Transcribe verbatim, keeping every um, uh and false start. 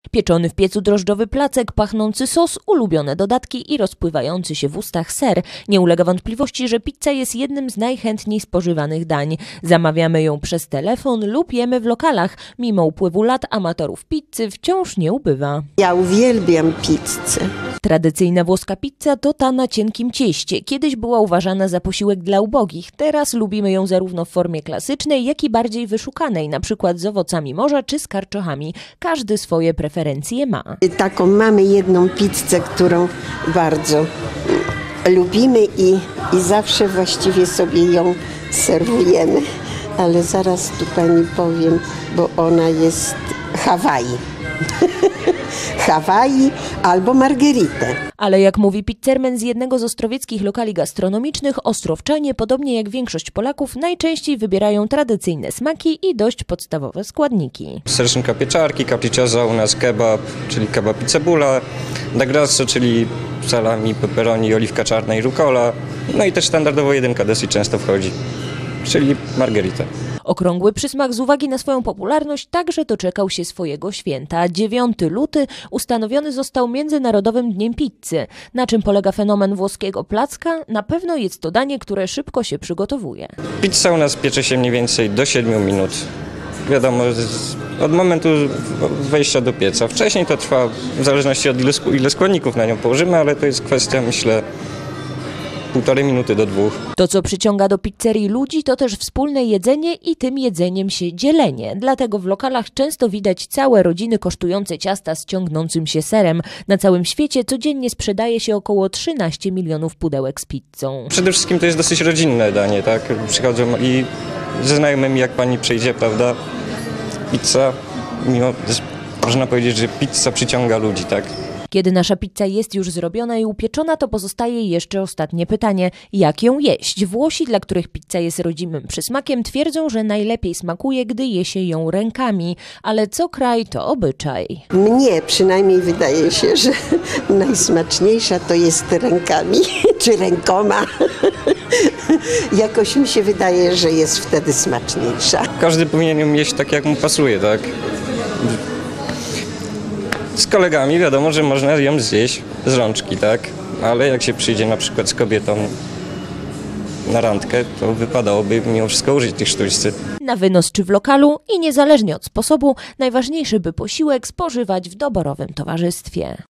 Pieczony w piecu drożdżowy placek, pachnący sos, ulubione dodatki i rozpływający się w ustach ser. Nie ulega wątpliwości, że pizza jest jednym z najchętniej spożywanych dań. Zamawiamy ją przez telefon lub jemy w lokalach. Mimo upływu lat amatorów pizzy wciąż nie ubywa. Ja uwielbiam pizzę. Tradycyjna włoska pizza to ta na cienkim cieście. Kiedyś była uważana za posiłek dla ubogich. Teraz lubimy ją zarówno w formie klasycznej, jak i bardziej wyszukanej, na przykład z owocami morza czy z karczochami. Każdy swoje preferencje ma. Taką mamy jedną pizzę, którą bardzo lubimy i, i zawsze właściwie sobie ją serwujemy. Ale zaraz tu pani powiem, bo ona jest Hawaii. Hawaii albo margheritę. Ale jak mówi pizzerman z jednego z ostrowieckich lokali gastronomicznych, ostrowczanie, podobnie jak większość Polaków, najczęściej wybierają tradycyjne smaki i dość podstawowe składniki. Ser szynka pieczarki, capricciosa, u nas kebab, czyli kebab i cebula, da grasso, czyli salami, pepperoni, oliwka czarna i rucola. No i też standardowo jedynka dosyć często wchodzi, czyli margherita. Okrągły przysmak z uwagi na swoją popularność także doczekał się swojego święta. dziewiątego lutego ustanowiony został Międzynarodowym Dniem Pizzy. Na czym polega fenomen włoskiego placka? Na pewno jest to danie, które szybko się przygotowuje. Pizza u nas piecze się mniej więcej do siedmiu minut. Wiadomo, od momentu wejścia do pieca. Wcześniej to trwa w zależności od ile składników na nią położymy, ale to jest kwestia, myślę, półtorej minuty do dwóch. To, co przyciąga do pizzerii ludzi, to też wspólne jedzenie i tym jedzeniem się dzielenie. Dlatego w lokalach często widać całe rodziny kosztujące ciasta z ciągnącym się serem. Na całym świecie codziennie sprzedaje się około trzynaście milionów pudełek z pizzą. Przede wszystkim to jest dosyć rodzinne danie, tak? Przychodzą i ze znajomymi, jak pani przyjdzie, prawda? Pizza, mimo, można powiedzieć, że pizza przyciąga ludzi, tak? Kiedy nasza pizza jest już zrobiona i upieczona, to pozostaje jeszcze ostatnie pytanie. Jak ją jeść? Włosi, dla których pizza jest rodzimym przysmakiem, twierdzą, że najlepiej smakuje, gdy je się ją rękami. Ale co kraj, to obyczaj. Mnie przynajmniej wydaje się, że najsmaczniejsza to jest rękami, czy rękoma. Jakoś mi się wydaje, że jest wtedy smaczniejsza. Każdy powinien ją jeść tak, jak mu pasuje, tak? Z kolegami wiadomo, że można ją zjeść z rączki, tak? Ale jak się przyjdzie na przykład z kobietą na randkę, to wypadałoby mimo wszystko użyć tych sztućcy. Na wynos czy w lokalu i niezależnie od sposobu, najważniejszy, by posiłek spożywać w doborowym towarzystwie.